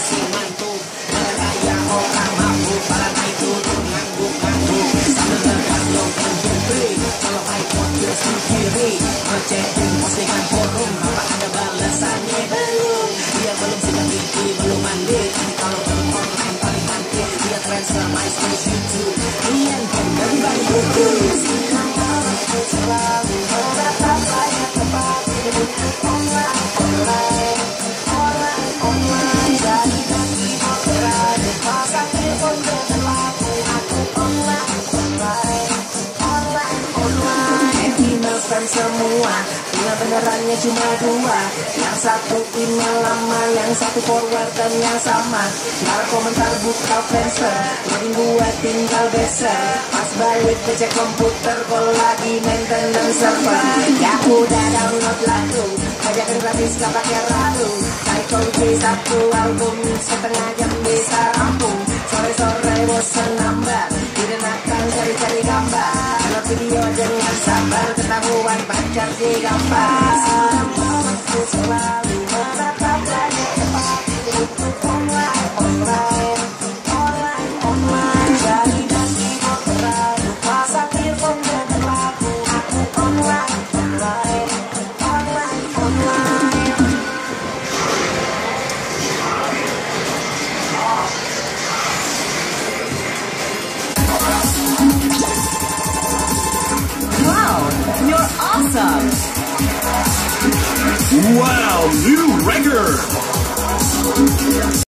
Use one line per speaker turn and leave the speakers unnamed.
masih mantuk. Bergaya orang mabuk, para naik turun ngangguk-ngangguk. Sambil bergandong MP3, kalau iPod di kiri. Ngecekin postingan forum, apa ada balasannya? Belum, dia belum sikat gigi, belum mandi. Kalau belum online paling nanti, dia transfer MySpace, YouTube. Ian kan dari Bali Bugis. Selalu menatap layar tempat online jadi kaki moderat pasang telepon dengan lagu aku online email spam semua email benerannya cuma dua, yang satu email lama, yang satu forward dan yang sama. Nggak komentar buka Friendster, jadi gue tinggal beser. Pas balik ke cek komputer, kalau lagi maintenance server. Ya udah download lagu, bajakan gratis gak pakai ragu. Naik kunci satu album, setengah jam bisa rampung. Sore-sore bosan nambah, direnakan cari-cari gambar. Kalau video dengan sabar, ketahuan pacar di gambar. Aku selalu menatap layar tempat online jadi nanti moderat pasang earphone dengan lagu aku online.
Wow, you're awesome!
Wow, new record!